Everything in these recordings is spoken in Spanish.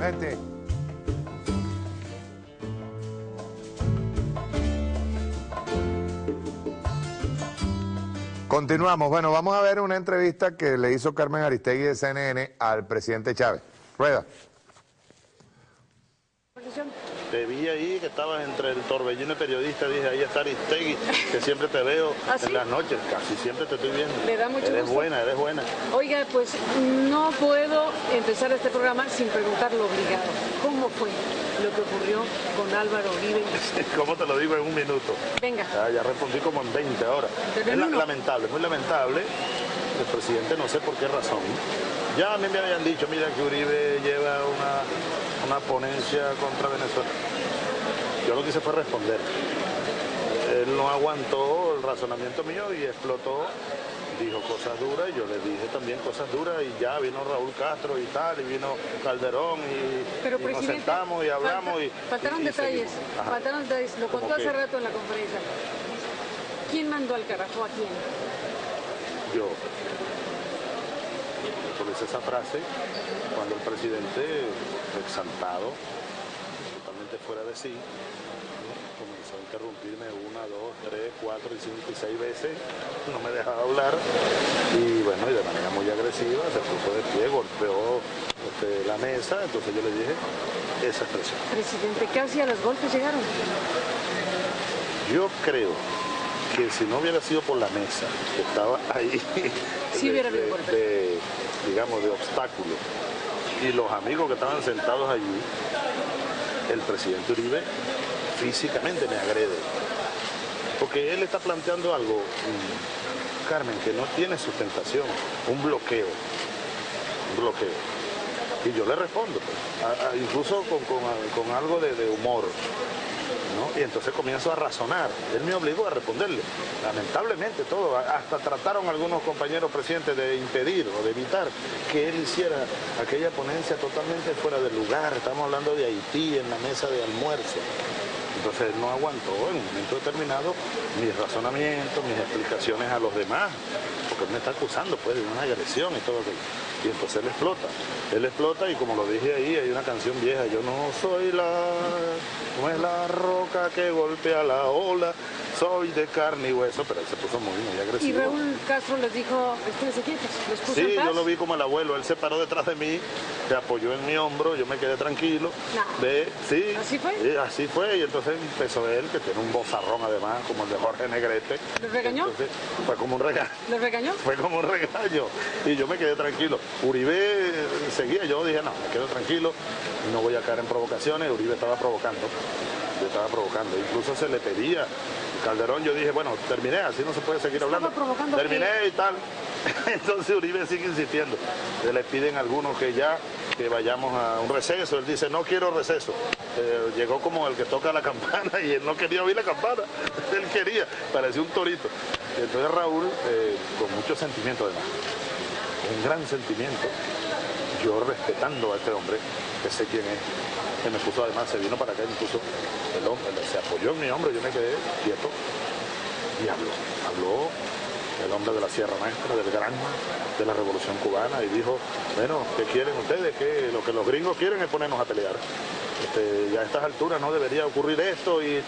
Vente. Continuamos. Bueno, vamos a ver una entrevista que le hizo Carmen Aristegui de CNN al presidente Chávez. Rueda. Te vi ahí que estabas entre el torbellino de periodistas, dije, ahí está Aristegui, que siempre te veo en las noches, casi siempre te estoy viendo. Me da mucho eres gusto. buena, eres buena. Oiga, pues no puedo empezar este programa sin preguntar lo obligado. ¿Cómo fue lo que ocurrió con Álvaro Uribe? ¿Cómo te lo digo en un minuto? Venga. Ya respondí como en 20 ahora. Pero Es en uno. lamentable, muy lamentable. El presidente no sé por qué razón. Ya a mí me habían dicho, mira que Uribe lleva una ponencia contra Venezuela. Yo lo que hice fue responder. Él no aguantó el razonamiento mío y explotó, dijo cosas duras y yo le dije también cosas duras y ya vino Raúl Castro y tal, y vino Calderón Pero, y nos presidente, sentamos y hablamos faltaron y detalles, seguimos. Ajá. faltaron detalles, lo contó ¿Cómo hace qué? rato en la conferencia. ¿Quién mandó al carajo a quién? Yo utilicé esa frase cuando el presidente, exaltado, totalmente fuera de sí, ¿no? Comenzó a interrumpirme 1, 2, 3, 4, 5 y 6 veces, no me dejaba hablar y bueno, y de manera muy agresiva se puso de pie, golpeó la mesa, entonces yo le dije esa expresión. Presidente, casi a los golpes llegaron. Yo creo que si no hubiera sido por la mesa que estaba ahí, Sí hubiera habido golpes. digamos, de obstáculo, y los amigos que estaban sentados allí, el presidente Uribe físicamente me agrede. Porque él está planteando algo, Carmen, que no tiene sustentación, un bloqueo. Y yo le respondo, pues, incluso con algo de humor, ¿no? Y entonces comienzo a razonar. Él me obligó a responderle. Lamentablemente todo, hasta trataron algunos compañeros presidentes de impedir o de evitar que él hiciera aquella ponencia totalmente fuera de lugar. Estamos hablando de Haití en la mesa de almuerzo. Entonces él no aguantó en un momento determinado mis razonamientos, mis explicaciones a los demás, porque él me está acusando pues de una agresión y todo aquello. Y entonces él explota y como lo dije ahí, hay una canción vieja, yo no soy no es la roca que golpea la ola, soy de carne y hueso, pero él se puso muy agresivo. Y Raúl Castro les dijo, esténse quietos, los puso en Sí, paz. yo lo vi como el abuelo, él se paró detrás de mí, se apoyó en mi hombro, yo me quedé tranquilo. No. Sí, ¿Así fue? Sí, así fue, y entonces empezó él, que tiene un vozarrón además, como el de Jorge Negrete. ¿Los regañó? Entonces, fue como un regaño. ¿Los regañó? Fue como un regaño, y yo me quedé tranquilo. Uribe seguía, yo dije, no, me quedo tranquilo, no voy a caer en provocaciones. Uribe estaba provocando, incluso se le pedía. Calderón, yo dije, bueno, terminé, así no se puede seguir hablando. Provocando Terminé que... y tal. Entonces Uribe sigue insistiendo. Se le piden a algunos que vayamos a un receso. Él dice, no quiero receso. Llegó como el que toca la campana y él no quería oír la campana. Él quería, parecía un torito. Entonces Raúl, con mucho sentimiento además, un gran sentimiento, yo respetando a este hombre, que sé quién es, que me puso además, se vino para acá y me puso el hombre, se apoyó en mi hombro, yo me quedé quieto y habló el hombre de la Sierra Maestra, del Granma, de la Revolución Cubana, y dijo, bueno, ¿qué quieren ustedes? Que lo que los gringos quieren es ponernos a pelear. Ya a estas alturas no debería ocurrir esto y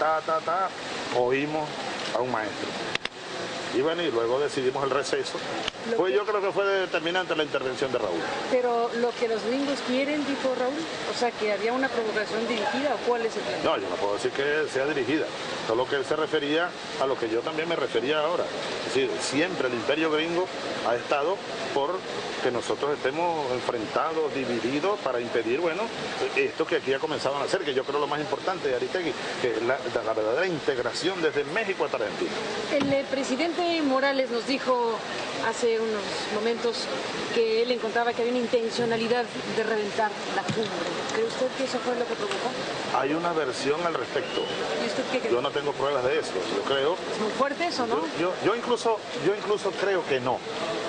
oímos a un maestro. Y bueno, y luego decidimos el receso. Yo creo que fue determinante la intervención de Raúl. Pero lo que los gringos quieren, dijo Raúl, o sea, que había una provocación dirigida, ¿o cuál es el plan? No, yo no puedo decir que sea dirigida, solo que él se refería a lo que yo también me refería ahora. Es decir, siempre el imperio gringo ha estado por que nosotros estemos enfrentados, divididos, para impedir, bueno, esto que aquí ha comenzado a hacer, que yo creo lo más importante de Aristegui, que la verdadera integración desde México hasta Argentina. El presidente Morales nos dijo hace unos momentos que él encontraba que había una intencionalidad de reventar la cumbre. ¿Cree usted que eso fue lo que provocó? Hay una versión al respecto. ¿Y usted qué cree? Yo no tengo pruebas de eso, yo creo. ¿Es muy fuerte eso, no? Yo incluso creo que no.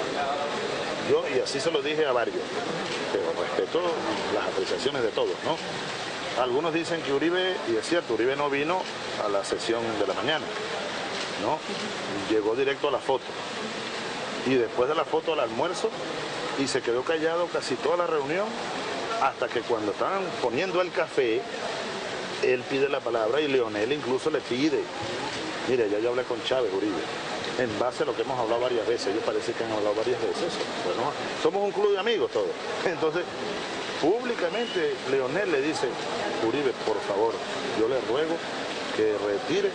Y así se lo dije a varios, pero respeto las apreciaciones de todos, ¿no? Algunos dicen que Uribe, y es cierto, Uribe no vino a la sesión de la mañana, ¿no? Llegó directo a la foto. Y después de la foto al almuerzo, y se quedó callado casi toda la reunión, hasta que cuando estaban poniendo el café, él pide la palabra y Leonel incluso le pide. Mire, ya yo hablé con Chávez, Uribe, en base a lo que hemos hablado varias veces, ellos parece que han hablado varias veces. Bueno, somos un club de amigos todos. Entonces, públicamente Leonel le dice, Uribe, por favor, yo le ruego que retire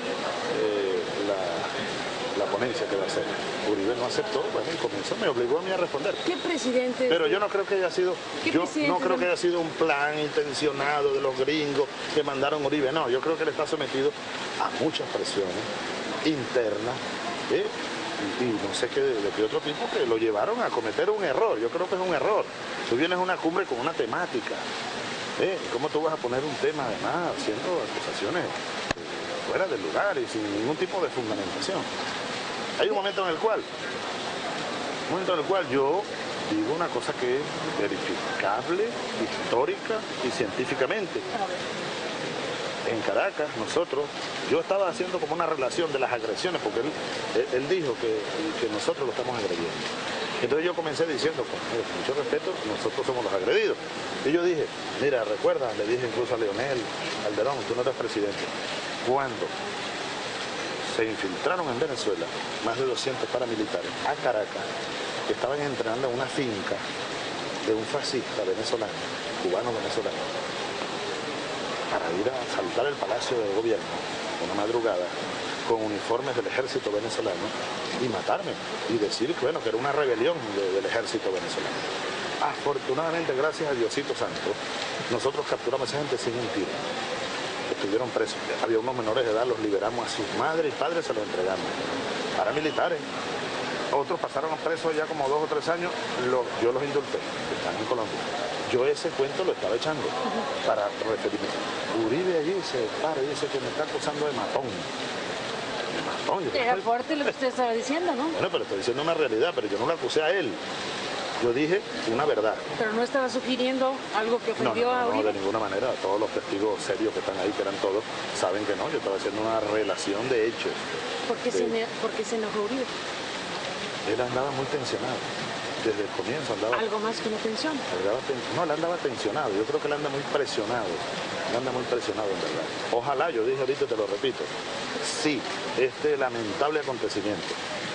la ponencia que va a hacer. Uribe no aceptó, bueno, y comenzó, me obligó a mí a responder. ¿Qué presidente? Pero yo no creo que haya sido, un plan intencionado de los gringos que mandaron a Uribe, no, yo creo que él está sometido a muchas presiones internas, y no sé qué, de qué otro tipo, que lo llevaron a cometer un error. Yo creo que es un error. Tú vienes a una cumbre con una temática, ¿cómo tú vas a poner un tema además haciendo acusaciones fuera del lugar y sin ningún tipo de fundamentación? Hay un momento en el cual yo digo una cosa que es verificable, histórica y científicamente. En Caracas, yo estaba haciendo como una relación de las agresiones, porque él dijo que nosotros lo estamos agrediendo. Entonces yo comencé diciendo, con mucho respeto, nosotros somos los agredidos. Y yo dije, mira, recuerda, le dije incluso a Leonel Calderón, tú no eres presidente. Cuando se infiltraron en Venezuela más de 200 paramilitares a Caracas, que estaban entrenando en una finca de un fascista venezolano, cubano-venezolano, para ir a asaltar el Palacio del Gobierno una madrugada con uniformes del ejército venezolano y matarme y decir que, bueno, que era una rebelión del ejército venezolano. Afortunadamente, gracias a Diosito Santo, nosotros capturamos a esa gente sin un tiro. Estuvieron presos. Había unos menores de edad, los liberamos a sus madres y padres, se los entregamos. Paramilitares. Otros pasaron presos ya como 2 o 3 años, yo los indulté, están en Colombia. Yo ese cuento lo estaba echando para referirme. Uribe allí se para y dice que me está acusando de matón. Era fuerte lo que usted estaba diciendo, ¿no? Bueno, pero estoy diciendo una realidad, pero yo no lo acusé a él. Yo dije una verdad. Pero no estaba sugiriendo algo que ofendió a Uribe. No, de ninguna manera. Todos los testigos serios que están ahí, que eran todos, saben que no. Yo estaba haciendo una relación de hechos. ¿Por qué se enojó Uribe? Él andaba muy tensionado. Desde el comienzo andaba... ¿Algo más que una tensión? No, él andaba tensionado. Yo creo que él anda muy presionado. Él anda muy presionado, en verdad. Ojalá, yo dije ahorita, te lo repito, sí, este lamentable acontecimiento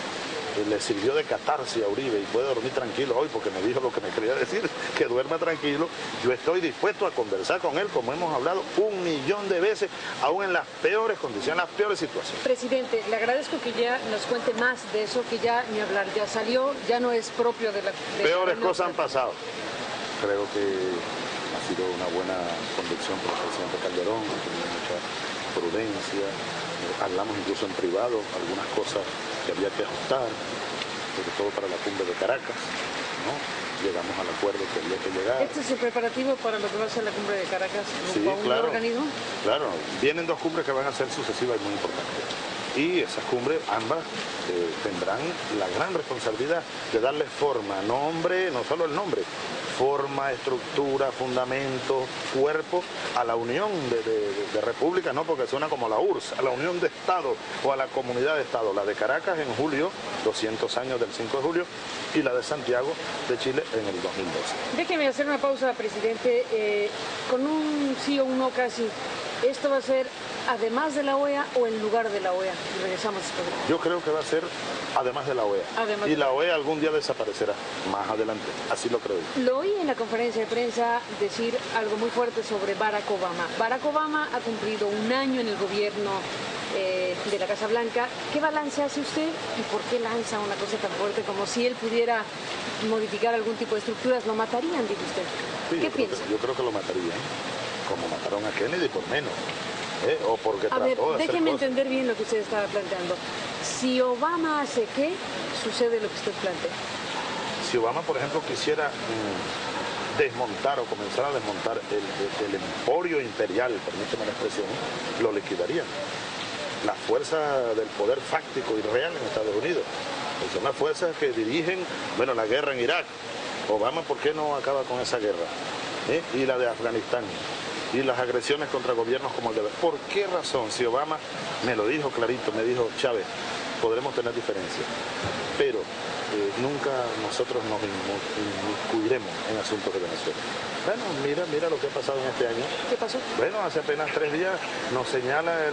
le sirvió de catarsis a Uribe y puede dormir tranquilo hoy porque me dijo lo que me quería decir, que duerma tranquilo. Yo estoy dispuesto a conversar con él, como hemos hablado 1.000.000 de veces, aún en las peores condiciones, las peores situaciones. Presidente, le agradezco que ya nos cuente más de eso, que ya ni hablar, ya salió, ya no es propio de la... Peores cosas han pasado. Creo que ha sido una buena conducción por el presidente Calderón, ha tenido mucha prudencia. Hablamos incluso en privado algunas cosas que había que ajustar, sobre todo para la cumbre de Caracas, ¿no? Llegamos al acuerdo que había que llegar. ¿Este es el preparativo para lo que va a ser la cumbre de Caracas? Sí, claro. ¿Organismo? Claro, vienen 2 cumbres que van a ser sucesivas y muy importantes. Y esas cumbres, ambas, tendrán la gran responsabilidad de darle forma, nombre, no solo el nombre, forma, estructura, fundamento, cuerpo a la unión de repúblicas, no porque suena como la URSS, a la unión de Estado o a la comunidad de Estado. La de Caracas en julio, 200 años del 5 de julio, y la de Santiago de Chile en el 2012. Déjeme hacer una pausa, presidente, con un sí o un no casi. ¿Esto va a ser además de la OEA o en lugar de la OEA? Y regresamos después. Yo creo que va a ser además de la OEA. Y la OEA algún día desaparecerá, más adelante. Así lo creo yo. Lo oí en la conferencia de prensa decir algo muy fuerte sobre Barack Obama. Barack Obama ha cumplido 1 año en el gobierno de la Casa Blanca. ¿Qué balance hace usted y por qué lanza una cosa tan fuerte como si él pudiera modificar algún tipo de estructuras? ¿Lo matarían, dice usted? Sí, ¿Qué piensa? Yo creo que lo matarían, como mataron a Kennedy, por menos. O porque a ver, déjeme entender bien lo que usted estaba planteando. Si Obama hace qué, sucede lo que usted plantea. Si Obama, por ejemplo, quisiera desmontar o comenzar a desmontar el emporio imperial, permíteme la expresión, lo liquidarían. La fuerza del poder fáctico y real en Estados Unidos. Pues son las fuerzas que dirigen, bueno, la guerra en Irak. Obama, ¿por qué no acaba con esa guerra? Y la de Afganistán. Y las agresiones contra gobiernos como el de... ¿Por qué razón? Si Obama me lo dijo clarito, me dijo, Chávez, podremos tener diferencias, pero nunca nosotros nos inmiscuiremos en asuntos de Venezuela. Bueno, mira lo que ha pasado en este año. ¿Qué pasó? Bueno, hace apenas 3 días nos señala el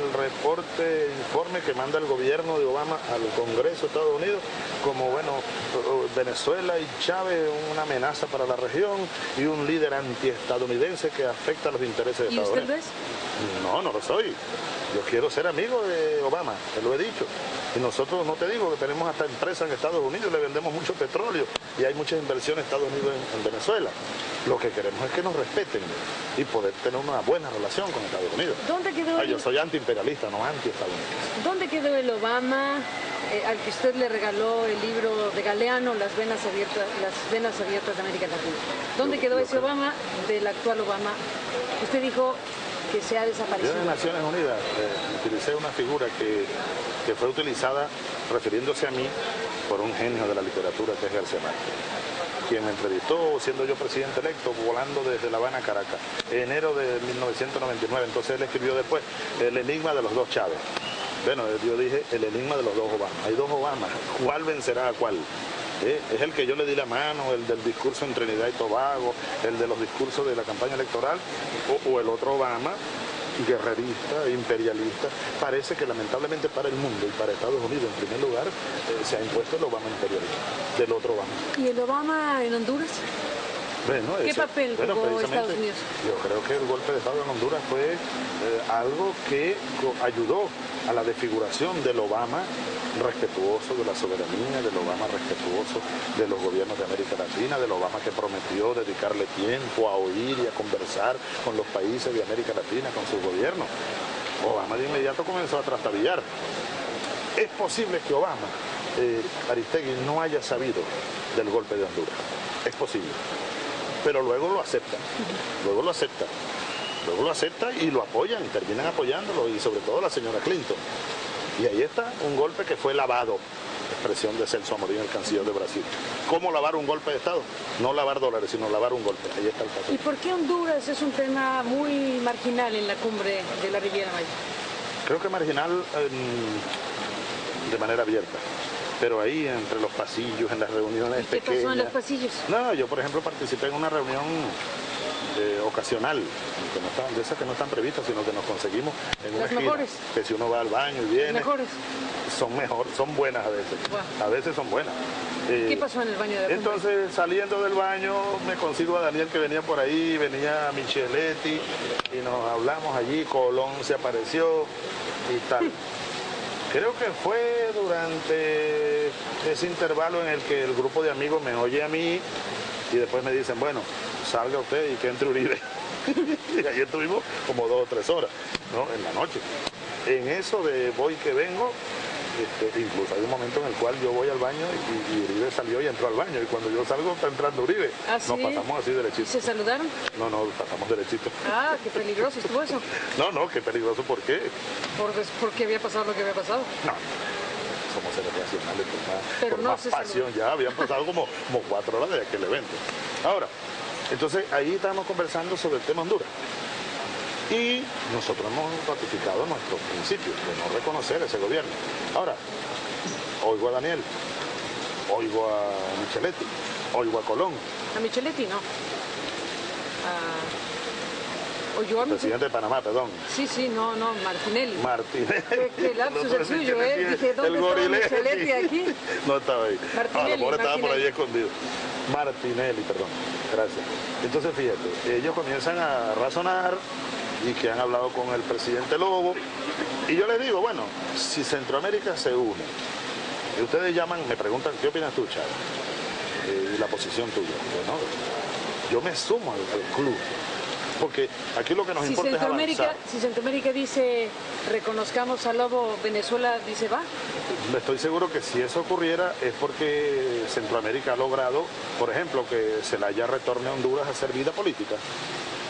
informe que manda el gobierno de Obama al Congreso de Estados Unidos como, bueno, Venezuela y Chávez una amenaza para la región y un líder antiestadounidense que afecta a los intereses de Estados Unidos. ¿Y usted lo es? No lo soy. Yo quiero ser amigo de Obama, te lo he dicho. Y nosotros, no te digo, que tenemos hasta empresas en Estados Unidos, le vendemos mucho petróleo y hay muchas inversiones en Estados Unidos en Venezuela. Lo que queremos es que nos respeten y poder tener una buena relación con Estados Unidos. ¿Dónde quedó Yo soy antiimperialista, no antiestadounidense. ¿Dónde quedó el Obama al que usted le regaló el libro de Galeano, Las venas abiertas de América Latina? ¿Dónde quedó ese Obama del actual Obama? Usted dijo que se ha desaparecido. Yo en Naciones Unidas utilicé una figura que fue utilizada refiriéndose a mí por un genio de la literatura que es García Márquez, quien me entrevistó siendo yo presidente electo, volando desde La Habana a Caracas, en enero de 1999. Entonces él escribió después El enigma de los dos Chávez. Bueno, yo dije el enigma de los dos Obamas. Hay dos Obamas, ¿cuál vencerá a cuál? Es el que yo le di la mano, el del discurso en Trinidad y Tobago, el de los discursos de la campaña electoral, o el otro Obama, guerrerista, imperialista. Parece que lamentablemente para el mundo y para Estados Unidos en primer lugar se ha impuesto el Obama imperialista, del otro Obama. ¿Y el Obama en Honduras? Bueno, ¿Qué papel jugó Estados Unidos? Yo creo que el golpe de Estado en Honduras fue algo que ayudó a la desfiguración del Obama respetuoso de la soberanía, del Obama respetuoso de los gobiernos de América Latina, del Obama que prometió dedicarle tiempo a oír y a conversar con los países de América Latina, con sus gobiernos. Obama de inmediato comenzó a trastabillar. Es posible que Obama, Aristegui, no haya sabido del golpe de Honduras. Es posible. Pero luego lo acepta. Luego lo acepta y lo apoyan, terminan apoyándolo, y sobre todo la señora Clinton. Y ahí está un golpe que fue lavado, expresión de Celso Amorín, el canciller de Brasil. ¿Cómo lavar un golpe de Estado? No lavar dólares, sino lavar un golpe. Ahí está el caso. ¿Y por qué Honduras es un tema muy marginal en la cumbre de la Riviera Maya? Creo que marginal de manera abierta. Pero ahí, entre los pasillos, en las reuniones pequeñas... ¿Qué pasó en los pasillos? No, yo por ejemplo participé en una reunión ocasional, de esas que no están previstas, sino que nos conseguimos en una esquina. Mejores. Que si uno va al baño y viene... Las mejores. Son buenas a veces. Wow. A veces son buenas. ¿Qué pasó en el baño de la Entonces, saliendo del baño, me consigo a Daniel que venía por ahí, venía Micheletti, y nos hablamos allí, Colón se apareció y tal. Creo que fue durante ese intervalo en el que el grupo de amigos me oye a mí y después me dicen, bueno, salga usted y que entre Uribe. Y ahí estuvimos como 2 o 3 horas, ¿no? En la noche. En eso de voy que vengo, incluso hay un momento en el cual yo voy al baño y Uribe salió y entró al baño. Y cuando yo salgo está entrando Uribe. ¿Ah, sí? Nos pasamos así derechito. ¿Se saludaron? No, pasamos derechito. Ah, qué peligroso estuvo eso. No, qué peligroso, ¿por qué? Porque había pasado lo que había pasado. No. Somos seres racionales por más pasión. Ya habían pasado como 4 horas de aquel evento. Ahora, entonces ahí estábamos conversando sobre el tema Honduras. Y nosotros hemos ratificado nuestros principios de no reconocer ese gobierno. Ahora, oigo a Daniel, oigo a Micheletti, oigo a Colón. A Micheletti no. ¿Oyó a presidente de Panamá, perdón. Sí, no, Martinelli. Martinelli. Qué lapsus el suyo, ¿eh? Dije, ¿dónde estaba Micheletti aquí? No estaba ahí. Martinelli, a lo mejor estaba por ahí escondido. Martinelli, perdón. Gracias. Entonces, fíjate, ellos comienzan a razonar y que han hablado con el presidente Lobo. Y yo les digo, bueno, si Centroamérica se une, y ustedes llaman, me preguntan, ¿qué opinas tú, Chávez? Y la posición tuya. Bueno, yo me sumo al club. Porque aquí lo que nos importa es avanzar. Si Centroamérica dice, reconozcamos a Lobo, Venezuela dice, va. Estoy seguro que si eso ocurriera es porque Centroamérica ha logrado, por ejemplo, que Zelaya retorne a Honduras a hacer vida política.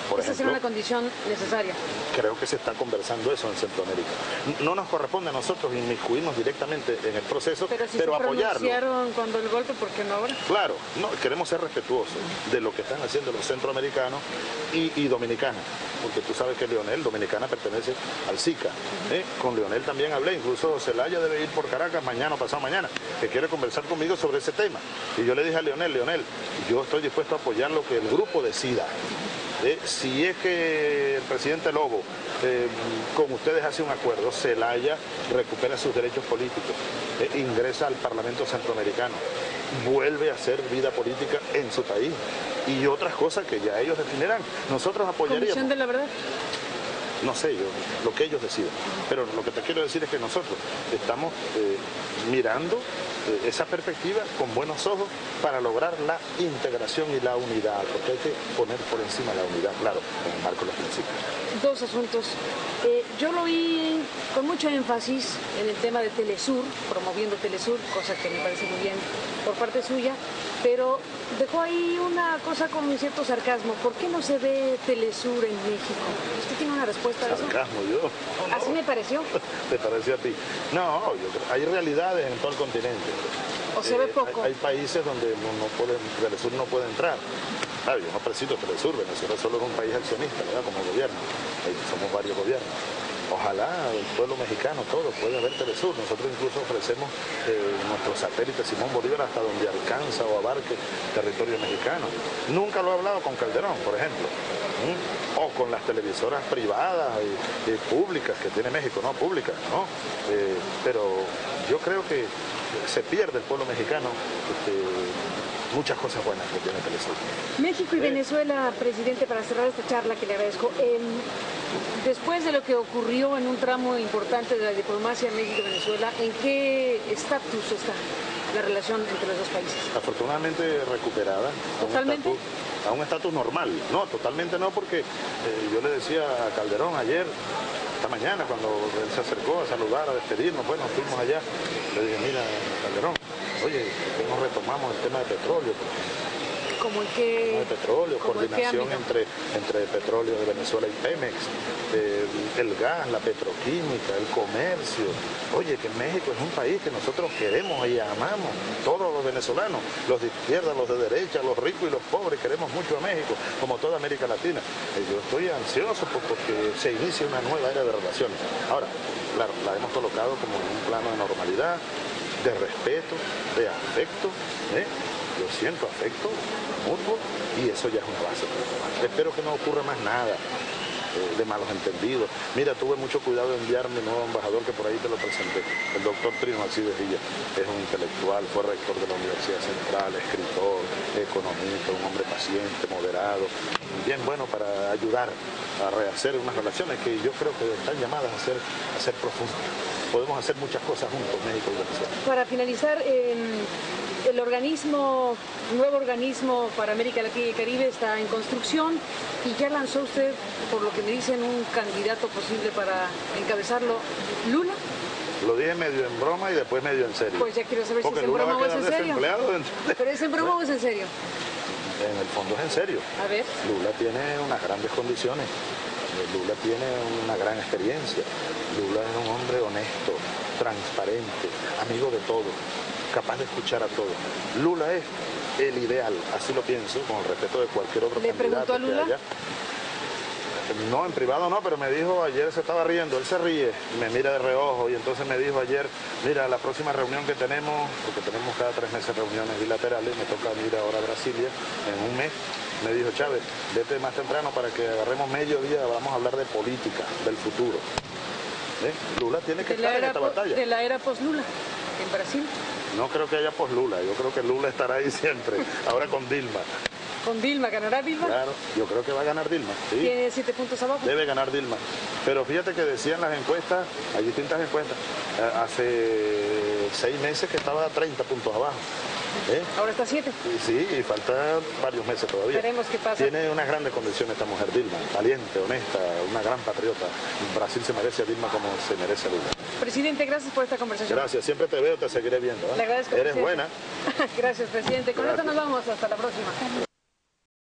por Esa será ejemplo, una condición necesaria. creo que se está conversando eso en Centroamérica. No nos corresponde a nosotros inmiscuirnos directamente en el proceso, Pero si pero se apoyarlo. pronunciaron cuando el golpe, ¿por qué no ahora? Claro, no, queremos ser respetuosos de lo que están haciendo los centroamericanos y dominicanos, porque tú sabes que Leonel, dominicana, pertenece al SICA. Con Leonel también hablé, incluso Zelaya debe ir por Caracas mañana o pasado mañana, que quiere conversar conmigo sobre ese tema. Y yo le dije a Leonel, yo estoy dispuesto a apoyar lo que el grupo decida. Si es que el presidente Lobo con ustedes hace un acuerdo, Zelaya recupera sus derechos políticos, ingresa al Parlamento Centroamericano, vuelve a hacer vida política en su país y otras cosas que ya ellos definirán. Nosotros apoyaríamos. ¿Comisión de la verdad? No sé yo, lo que ellos decidan. Pero lo que te quiero decir es que nosotros estamos mirando esa perspectiva con buenos ojos para lograr la integración y la unidad, porque hay que poner por encima la unidad, claro, en el marco de los principios. Dos asuntos. Yo lo vi con mucho énfasis en el tema de Telesur, promoviendo Telesur, cosa que me parece muy bien por parte suya, pero dejó ahí una cosa con cierto sarcasmo. ¿Por qué no se ve Telesur en México? ¿Usted tiene una respuesta a eso? Sarcasmo, yo. No. ¿Así me pareció? ¿Te pareció a ti? No, hay realidades en todo el continente. ¿O se ve poco? Hay países donde Telesur no puede entrar. Claro, yo no presido Telesur, Venezuela solo es un país accionista, ¿verdad? Como gobierno. Ahí somos varios gobiernos. Ojalá el pueblo mexicano, todo, pueda ver Telesur. Nosotros incluso ofrecemos nuestro satélite Simón Bolívar hasta donde alcanza o abarque territorio mexicano. Nunca lo he hablado con Calderón, por ejemplo. O con las televisoras privadas y públicas que tiene México, no públicas, ¿no? Pero yo creo que se pierde el pueblo mexicano muchas cosas buenas que tiene Telesur. México y Venezuela, presidente, para cerrar esta charla que le agradezco, después de lo que ocurrió en un tramo importante de la diplomacia México-Venezuela, ¿en qué estatus está la relación entre los dos países? Afortunadamente recuperada. ¿Totalmente? A un estatus normal. No, totalmente no, porque yo le decía a Calderón ayer, esta mañana, cuando él se acercó a saludar, a despedirnos, bueno, fuimos allá, le dije, mira, Calderón, oye, ¿por qué no retomamos el tema de petróleo? ¿Cómo en qué? De petróleo, coordinación entre petróleo de Venezuela y Pemex, el gas, la petroquímica, el comercio. Oye, que México es un país que nosotros queremos y amamos, todos los venezolanos, los de izquierda, los de derecha, los ricos y los pobres, queremos mucho a México, como toda América Latina. Yo estoy ansioso porque se inicie una nueva era de relaciones. Ahora, claro, la hemos colocado como en un plano de normalidad, de respeto, de afecto, Yo siento afecto mutuo y eso ya es una base. Espero que no ocurra más nada de malos entendidos. Mira, tuve mucho cuidado de enviar mi nuevo embajador, que por ahí te lo presenté, el doctor Trino Alcides Villa. Es un intelectual, fue rector de la Universidad Central, escritor, economista, un hombre paciente, moderado, bien bueno para ayudar a rehacer unas relaciones que yo creo que están llamadas a ser profundas. Podemos hacer muchas cosas juntos, México y Venezuela. Para finalizar, el nuevo organismo para América Latina y el Caribe está en construcción y ya lanzó usted, por lo que me dicen, un candidato posible para encabezarlo, ¿Lula? Lo dije medio en broma y después medio en serio. Pues ya quiero saber porque si es en broma o es en serio. ¿Pero es en broma o es en serio? En el fondo es en serio. A ver. Lula tiene unas grandes condiciones. Lula tiene una gran experiencia. Lula es un hombre honesto, transparente, amigo de todos, capaz de escuchar a todos. Lula es el ideal, así lo pienso, con el respeto de cualquier otro candidato. ¿Le preguntó a Lula? Que haya. No, en privado no, pero me dijo ayer, se estaba riendo, él se ríe, me mira de reojo y entonces me dijo ayer, mira, la próxima reunión que tenemos, porque tenemos cada 3 meses reuniones bilaterales, me toca ir ahora a Brasilia en un mes, me dijo, Chávez, vete más temprano para que agarremos mediodía, vamos a hablar de política, del futuro. Lula tiene que estar en esta batalla. De la era post-Lula, en Brasil. No creo que haya post-Lula, yo creo que Lula estará ahí siempre, ahora con Dilma. ¿Con Dilma? ¿Ganará Dilma? Claro, yo creo que va a ganar Dilma. Sí. ¿Tiene 7 puntos abajo? Debe ganar Dilma. Pero fíjate que decían las encuestas, hay distintas encuestas, hace 6 meses que estaba a 30 puntos abajo. Ahora está 7. Sí, y faltan varios meses todavía. Veremos qué pasa. Tiene unas grandes condiciones esta mujer, Dilma, valiente, honesta, una gran patriota. Brasil se merece a Dilma como se merece a Lula. Presidente, gracias por esta conversación. Gracias, siempre te veo, te seguiré viendo. Le agradezco. Eres presidente. buena. Gracias, presidente. Con Gracias. esto nos vamos, hasta la próxima.